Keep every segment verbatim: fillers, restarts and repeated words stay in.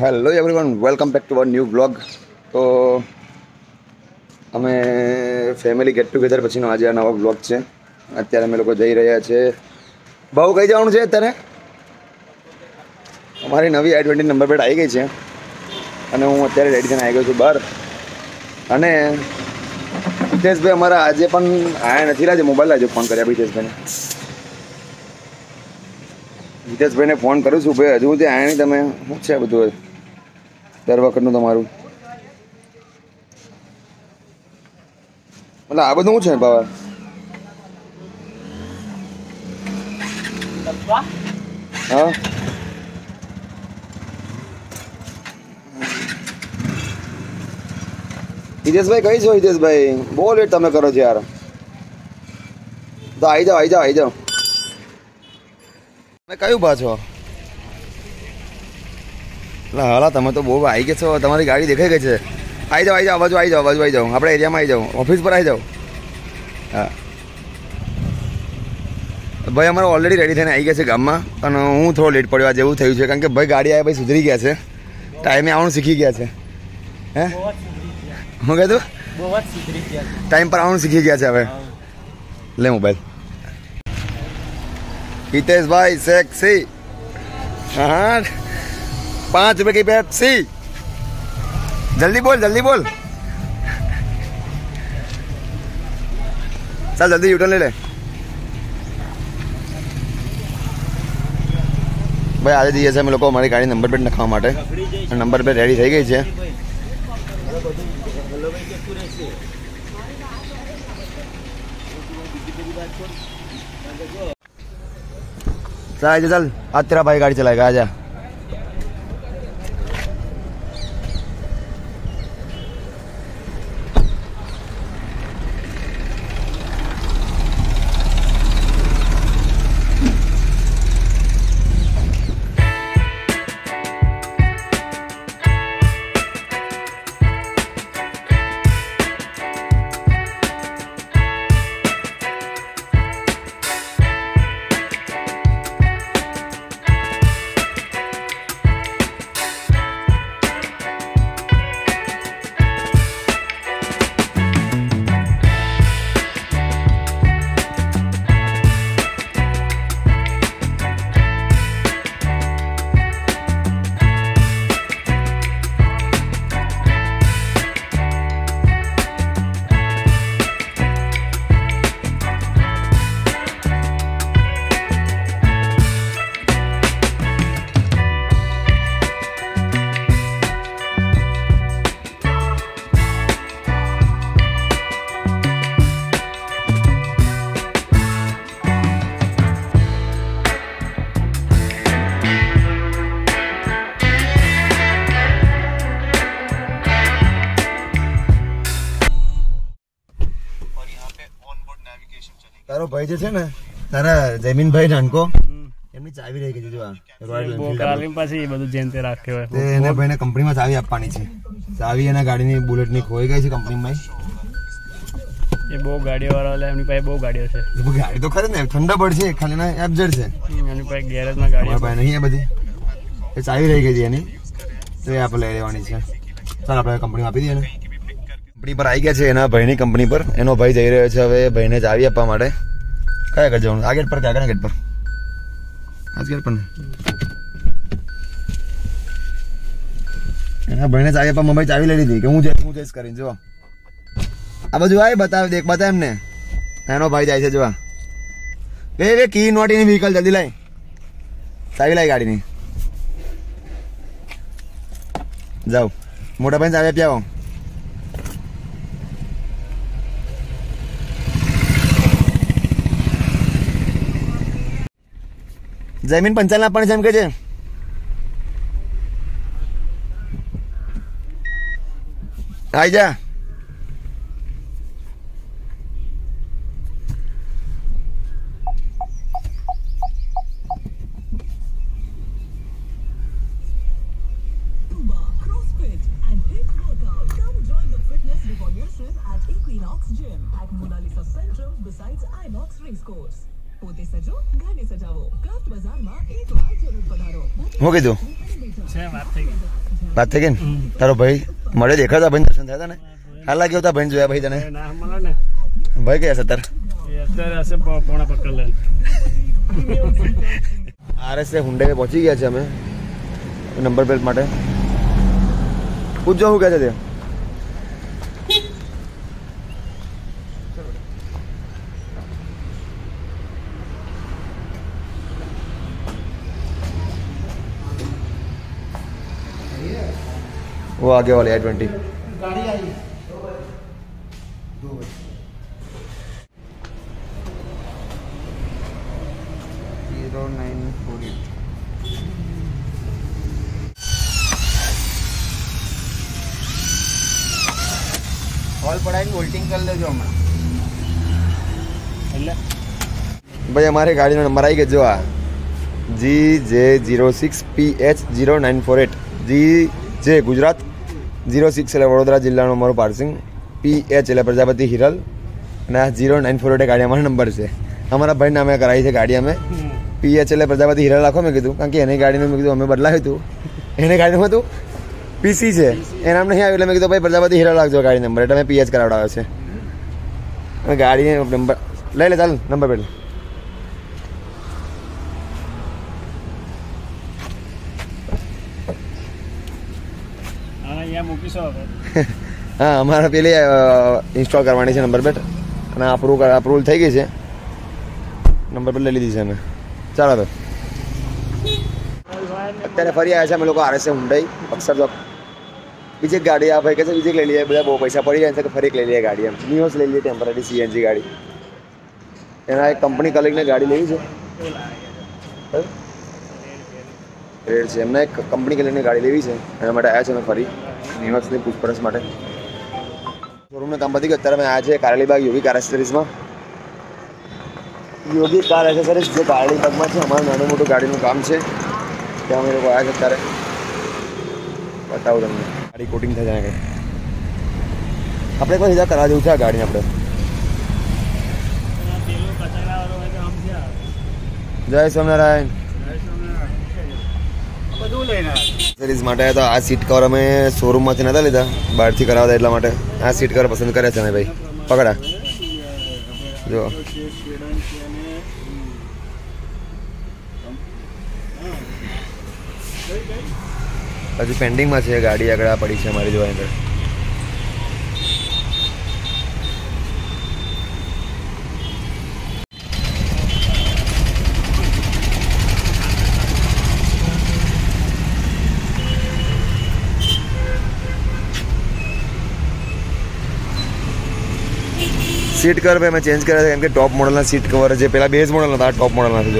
Hello everyone, welcome back to our new blog. तो અમે family get together પછીનો આજે આ નવો બ્લોગ છે। અત્યારે અમે લોકો જઈ રહ્યા છે। બહુ કઈ જવાનું છે અત્યારે? અમારી નવી આઈ ટ્વેન્ટી નંબર પ્લેટ આવી ગઈ છે અને હું અત્યારે રેડી થઈને આવી ગયો છું બહાર। અને હિતેશભાઈ અમારા આજે પણ આયા નથી, આજે મોબાઈલ આજે ફોન કર્યા હિતેશભાઈને। હિતેશભાઈને ફોન કરું છું, ભાઈ હજુ સુધી આયા નહીં તમે, શું છે બધું દર વખતનું તમારું? मतलब आ બધું છે બાવા? હા હિતેશભાઈ કઈ છો? હિતેશભાઈ બહુ લેટ તમે કરો છો યાર। તો આવી જાઓ આવી જાઓ આવી જાઓ। તમે કયું પાછો? એટલે હાલા તમે તો બહુ આવી ગયા છો, તમારી ગાડી દેખાઈ ગઈ છે। आई जाओ आई जाओ बाजू आई जाओ बाजू आई जाओ अपने एरिया में आई जाओ, ऑफिस पर आई जाओ। हाँ भाई अमारे ऑलरेडी रेडी थईने आई गया है गाम में और हूँ थोड़ा लेट पड़ो आज एवं थयुं छे कारण के भाई गाड़ी आया भाई सुधरी गया है, टाइमे आवવાનું सीखी गया है। हैं હું કહેતું બહુ જ સુધરી ગયા છે, टाइम पर આવવાનું सीखी गया है। હવે ले मोबाइल। हितेश भाई सेक्सी, हाँ पाँच रुपए की पेप्सी, जल्दी बोल जल्दी बोल, चल जल्दी यूटर्न ले ले भाई। आज जैसे हम लोग को हमारी गाड़ी नंबर प्लेट नखावा माटे, नंबर प्लेट रेडी થઈ ગઈ છે। चल चल आज तेरा भाई गाड़ी चलाएगा, आजा। તારો ભાઈ જે છે ને તારા જમીનભાઈ નાનકો એમની ચાવી રહી ગઈ છે, જો આ રોયલ એનફિલ્ડ કાલી પાસે એ બધું જેન તે રાખ્યો હોય, તે એને ભાઈને કંપનીમાં ચાવી આપવાની છે। ચાવી એના ગાડીની બુલેટની ખોઈ ગઈ છે કંપનીમાં। એ બહુ ગાડીઓ વાળા લે, એમની પાસે બહુ ગાડીઓ છે। ગાડી તો ખરી ને ઠંડા બળ છે, ખાલી ના એબજેડ છે એમની પાસે, ગેરેજમાં ગાડી પાસે નહીં એ બધી। એ ચાવી રહી ગઈ છે એની, તો એ આપણે લઈ લેવાની છે। ચાલ આપણે કંપનીમાં આપી દઈએ ને। કંપની પર આવી ગયા છે એના ભાઈની કંપની પર, એનો ભાઈ જઈ રહ્યો છે હવે ભાઈને ચાવી આપવા માટે। કયા ઘર જવાનું? આ ગેટ પર કે આગળના ગેટ પર? આજ ગેટ પર ને એના ભાઈને ચાવી આપવા મમ્મી ચાવી લઈ લીધી કે હું જઈશ હું જઈશ કરીને। જો આ બાજુ આય બતાવ, દેખ બતાવ એમને, એનો ભાઈ જાય છે। જો એ વે કી નોટ ઇન વ્હીકલ, જલ્દી લાય ચાવી લાય ગાડીની। જાઓ મોટા ભાઈને ચાવી આપી આવો। जमीन पंचाल आपने जम के जे आई जा। हो गई तो છે વાત થઈ ગઈ। વાત થઈ ગઈ ને? તારો ભાઈ મળે દેખાતા ભાઈ દર્શન થયા હતા ને? હાલ લાગ્યો હતા ભાઈ જોયા ભાઈ તને? ભાઈ કયા છે તાર? આરએસ હુંડે પહોંચી ગયા છે અમે નંબર પ્લેટ માટે. પૂછજો શું કહે છે તે. वो आगे वाले आई ट्वेंटी गाड़ी I zero nine four eight ऑल पढ़ाई वोल्टिंग कर लेજો હમણાં. એટલે ભાઈ અમારી ગાડીનો નંબર આવી ગયો જો આ G J zero six P H zero nine four eight G J Gujarat zero six એટલે વડોદરા જિલ્લાનો અમારું પાર્સિંગ, પી એચ એટલે પ્રજાપતિ હિરલ અને આ ઝીરો નાઇન ફોર એટ ગાડી અમારો નંબર છે. અમારા ભાઈ નામે કરાવી છે ગાડી અમે. પી એચ એટલે પ્રજાપતિ હિરલ રાખો મેં કીધું કારણ કે એની ગાડીનું મેં કીધું અમે બદલાવ્યું હતું એને ગાડીનું હતું પીસી છે એ નામ નહીં આવ્યું એટલે મેં કીધું ભાઈ પ્રજાપતિ હિરલ રાખજો ગાડી નંબર એટલે મેં પીએચ કરાવડાવ્યો છે. ગાડી નંબર લઈ લે ચાલ નંબર પેલા. હા અમારે પેલી ઇન્સ્ટોલ કરવાની છે નંબર પ્લેટ અને અપ્રૂવ અપ્રુવલ થઈ ગઈ છે. નંબર પ્લેટ લઈ લીધી છે અમે. ચાલો તો અત્યારે ફરી આવ્યા છે અમે લોકો આરએસ હુંડાઈ અક્ષર ચોક. બીજી એક ગાડી આ ભાઈ કહે છે બીજી લઈ લઈએ બધા બહુ પૈસા પડી જાય છે કે ફરી એક લઈ લઈએ ગાડી એમ નિયોસ લઈ લઈએ ટેમ્પરરી સીએનજી ગાડી. એના એક કંપની કલિગને ગાડી લેવી છે રેડ છે એમને એક કંપની કલિગની ગાડી લેવી છે એના માટે આવ્યા છે અમે ફરી નિવાસની પૂછપરછ માટે. શોરૂમનું કામ પતી ગયું અત્યારે અમે આવ્યા છે કારેલીબાગ યોગી કાર એસેસરીઝમાં. યોગી કાર એસેસરીઝ જે કારેલીબાગમાં છે અમારું નાનું મોટું ગાડીનું કામ છે ત્યાં અમે લોકો આવ્યા છે અત્યારે. બતાવું તમને ગાડી કોટિંગ થઈ જાય કંઈ આપણે કોઈ સીધા કરાવવા જેવું છે આ ગાડીને આપણે. જય સ્વામિનારાયણ. સિરીઝ માટે તો આ સીટ કવર અમે શોરૂમમાંથી નતા લીધા બહારથી કરાવતા એટલા માટે આ સીટ કવર પસંદ કર્યા છે અમે ભાઈ. પકડા જો હજુ પેન્ડિંગમાં છે ગાડી આગળ આ પડી છે અમારી જોવા આગળ. સીટ કવર ભાઈ અમે ચેન્જ કર્યા છે કેમ કે ટોપ મોડલના સીટ કવર છે પેલા બેઝ મોડલ હતા ટોપ મોડલના છે. જો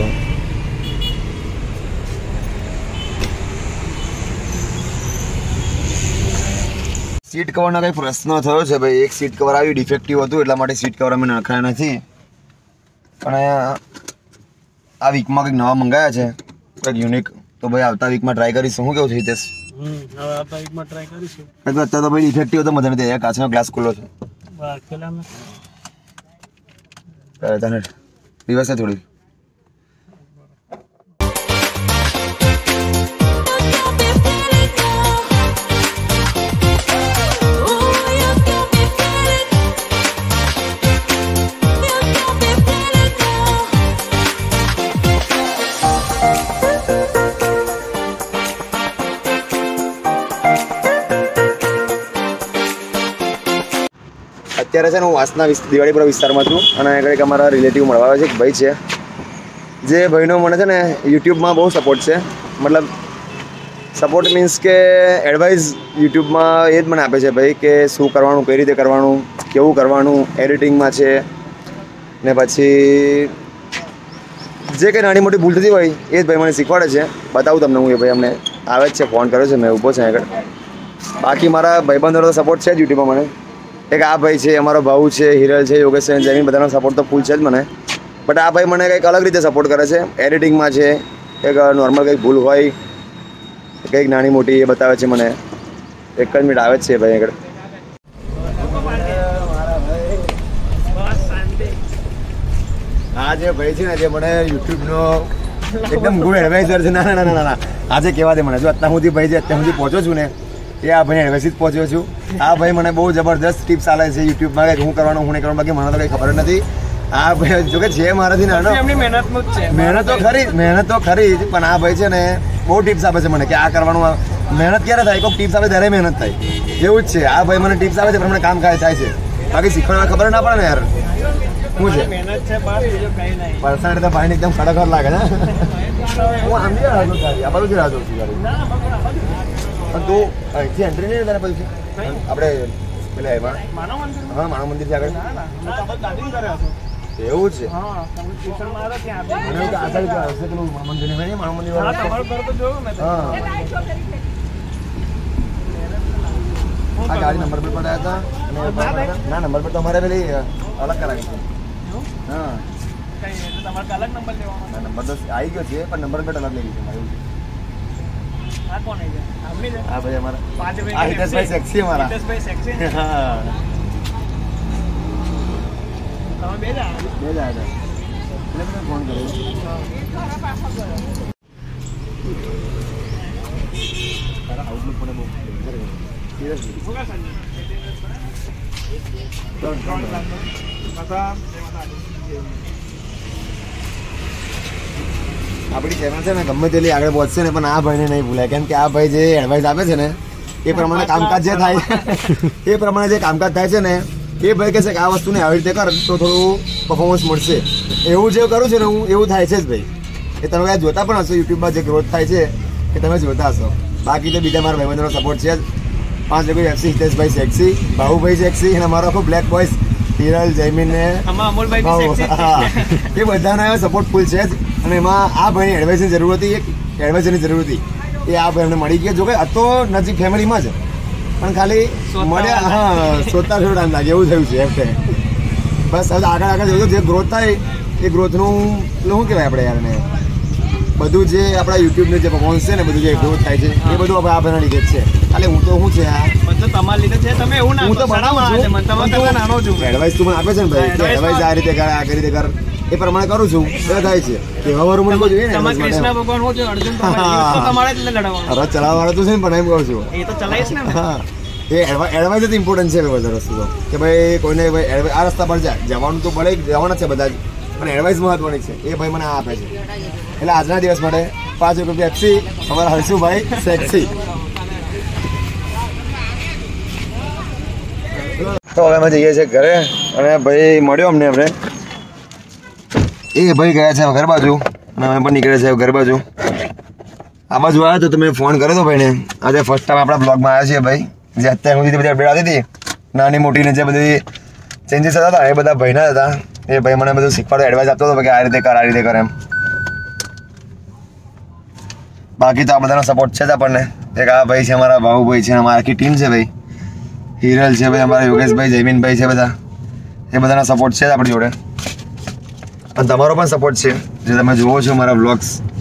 સીટ કવરનો કંઈ પ્રશ્ન થયો છે ભાઈ. એક સીટ કવર આવ્યું ડિફેક્ટિવ હતું એટલા માટે સીટ કવર અમે નખાયા નથી. અને આ વીકમાં કંઈક નવા મંગાયા છે કંઈક યુનિક તો ભાઈ આવતા વીકમાં ટ્રાય કરીશું. શું કેવું છે હિતેશ? આવતા વીકમાં ટ્રાય કરીશું. અત્યારે તો ભાઈ ડિફેક્ટિવ તો મજા નથી. કાચનો ગ્લાસ ખુલ્લો છે તને દિવસે થોડી અત્યારે છે ને હું વાસના દિવાળીપુરા વિસ્તારમાં છું અને આગળ એક અમારા રિલેટિવ મળવા આવે છે એક ભાઈ છે જે ભાઈનો મને છે ને યુટ્યુબમાં બહુ સપોર્ટ છે. મતલબ સપોર્ટ મીન્સ કે એડવાઇસ યુટ્યુબમાં એ જ મને આપે છે ભાઈ કે શું કરવાનું કઈ રીતે કરવાનું કેવું કરવાનું એડિટિંગમાં છે ને પછી જે કંઈ નાની મોટી ભૂલ થતી હોય એ જ ભાઈ મને શીખવાડે છે. બતાવું તમને હું એ ભાઈ અમને આવે જ છે ફોન કર્યો છે મેં ઊભો છે આગળ. બાકી મારા ભાઈબંધોનો સપોર્ટ છે જ યુટ્યુબમાં મને. એક આ ભાઈ છે અમારો ભાઉ છે હિરલ છે યોગેશ છે જમીન બધાનો સપોર્ટ તો ફૂલ છે જ મને. બટ આ ભાઈ મને કંઈક અલગ રીતે સપોર્ટ કરે છે એડિટિંગમાં છે કંઈક નોર્મલ કંઈક ભૂલ હોય કંઈક નાની મોટી એ બતાવે છે મને. એક જ મિનિટ આવે જ છે ભાઈ આગળ. આ જે ભાઈ છે ને જે મને યુટ્યુબનો એકદમ ગુડ એડવાઇઝર છે. ના ના ના ના ના આજે કહેવા દે મને જો અત્યાર સુધી ભાઈ છે અત્યાર સુધી પહોંચો છું ને એ આ ભાઈ એડવાઇસ પહોંચ્યો છું. આ ભાઈ મને બહુ જબરદસ્ત ટિપ્સ આલે છે યુટ્યુબમાં કે હું કરવાનું હું નહીં કરવાનું, બાકી મને તો કંઈ ખબર નથી. આ ભાઈ જો કે છે મારાથી નાનો, મહેનત તો ખરી મહેનત તો ખરી જ, પણ આ ભાઈ છે ને બહુ ટિપ્સ આપે છે મને કે આ કરવાનું. મહેનત ક્યારે થાય? કોઈ ટિપ્સ આપે ત્યારે મહેનત થાય, એવું જ છે. આ ભાઈ મને ટિપ્સ આપે છે પણ મને કામ થાય થાય છે, બાકી શીખવામાં ખબર ના પડે ને યાર. શું છે પર્સનલ તો ભાઈને એકદમ કડક લાગે ને. હું આમ જ રાહ જોઉં, આ બાજુ જ રાહ જોઉં છું યાર. પણ તું અહીંથી એન્ટ્રી નહીં તારે પછી આપણે પેલા એમાં હા માનવ મંદિર થી આગળ એવું છે. આ ગાડી નંબર પ્લેટ પર આવ્યા હતા ના, નંબર પ્લેટ તો અમારે પેલી અલગ કરાવી છે. હા નંબર તો આવી ગયો છે પણ નંબર પ્લેટ અલગ લઈ ગઈ છે મારે. હા ભાઈ અમારા હિતેશભાઈ સેક્સી અમારા. હા બે જ આવ્યા એટલે ફોન કર્યો. તારા આઉટલુક પણ બહુ સિરિયસલી આપણી ચેનલ છે ને ગમે તેટલી આગળ પહોંચશે ને પણ આ ભાઈને નહીં ભૂલાય, કેમ કે આ ભાઈ જે એડવાઇસ આપે છે ને એ પ્રમાણે કામકાજ જે થાય એ પ્રમાણે જે કામકાજ થાય છે ને એ ભાઈ કહે છે કે આ વસ્તુને આવી રીતે કર તો થોડું પરફોર્મન્સ મળશે. એવું જે કરું છું ને હું એવું થાય છે જ ભાઈ. એ તમે આ જોતા પણ હશો યુટ્યુબમાં જે ગ્રોથ થાય છે એ તમે જોતા હશો. બાકી તો બીજા મારા ભાઈબંધોનો સપોર્ટ છે જ. પાંચ લોકો એફસી હિતેશભાઈ સેક્સી, બાહુભાઈ સેક્સી અને અમારો આખો બ્લેક બોયસ હિરલ જયમીન ને એ બધાના સપોર્ટ ફૂલ છે જ. અને એમાં આ ભાઈની એડવાઇસની જરૂર હતી, એક એડવાઇસરની જરૂર હતી એ આ ભાઈ અમને મળી ગયા. જો કે હતો નજીક ફેમિલીમાં જ પણ ખાલી મળ્યા હા શોધતા થોડો ટાઈમ લાગે એવું થયું છે એમ. બસ હવે આગળ આગળ જોયું જે ગ્રોથ થાય એ ગ્રોથનું શું કહેવાય આપણે યાર ને બધું જે આપણા યુટ્યુબનું જે પરફોર્મન્સ છે ને બધું જે ગ્રોથ થાય છે એ બધું આપણે આ ભાઈના લીધે જ છે. ખાલી હું તો શું છે આ તમારા લીધે છે. તમે એવું ના હું તો બનાવું છું, નાનો છું. એડવાઇસ તું મને આપે છે ને ભાઈ કે એડવાઇસ આ રીતે કર આ રીતે કર એ પ્રમાણે કરું છું એ થાય છે. એવા મને કોઈ જોઈએ ને કૃષ્ણ ભગવાન હું છું અર્જુન તમારે જ લડાવવાનું. અરે ચલાવવા વાળા તો છે ને પણ એમ કહું છું એ તો ચલાવીશ ને. હા એ એડવાઇસ જ ઇમ્પોર્ટન્ટ છે વધારે વસ્તુ તો કે ભાઈ કોઈને ભાઈ આ રસ્તા પર જાય જવાનું તો ભલે જવાના છે બધા જ પણ એડવાઇસ મહત્વની છે એ ભાઈ મને આપે છે. એટલે આજના દિવસ માટે પાંચ રૂપિયા એફસી અમારા હર્ષુભાઈ સેક્સી. તો હવે અમે જઈએ છીએ ઘરે અને ભાઈ મળ્યો અમને આપણે એ ભાઈ ગયા છે ઘર બાજુ અને અમે પણ નીકળ્યા છે ઘર બાજુ. આ બાજુ આવ્યા તો તમે ફોન કર્યો હતો ભાઈને. આજે ફર્સ્ટ ટાઈમ આપણા બ્લોગમાં આવ્યા છીએ ભાઈ. જે અત્યાર સુધી બધી અપડેટ આવતી હતી નાની મોટીને જે બધી ચેન્જીસ થતા હતા એ બધા ભાઈના હતા. એ ભાઈ મને બધું શીખવાડો એડવાઇસ આપતો હતો કે આ રીતે કર આ રીતે કર એમ. બાકી તો આ બધાનો સપોર્ટ છે જ આપણને. એક આ ભાઈ છે અમારા બાહુભાઈ છે અમારી આખી ટીમ છે ભાઈ. હિરલ છે ભાઈ અમારા યોગેશભાઈ જયમીનભાઈ છે બધા એ બધાના સપોર્ટ છે જ આપણી જોડે. અને તમારો પણ સપોર્ટ છે જે તમે જુઓ છો મારા વ્લોગ્સ